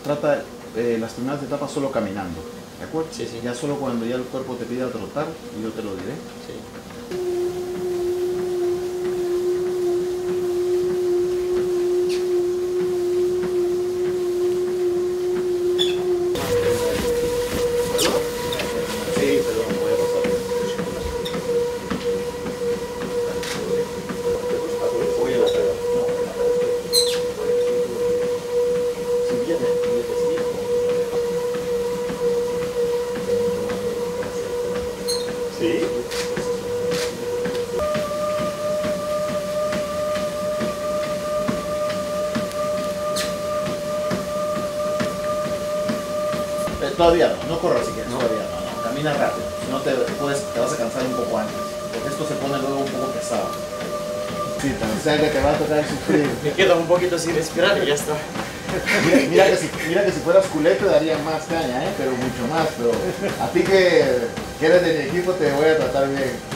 trata las primeras etapas solo caminando, ¿de acuerdo? Sí, sí. Ya solo cuando ya el cuerpo te pida trotar, yo te lo diré. Sí. Sí, perdón, voy a pasar. Voy a la prueba. Si viene, sí. Todavía no corras si quieres, No. todavía no, camina rápido, si no te vas a cansar un poco antes, porque esto se pone luego un poco pesado. Sí, o sea que te va a tocar sufrir. Me queda un poquito sin respirar y ya está. Mira que si fueras culé te daría más caña, pero mucho más, pero a ti que eres de mi equipo te voy a tratar bien.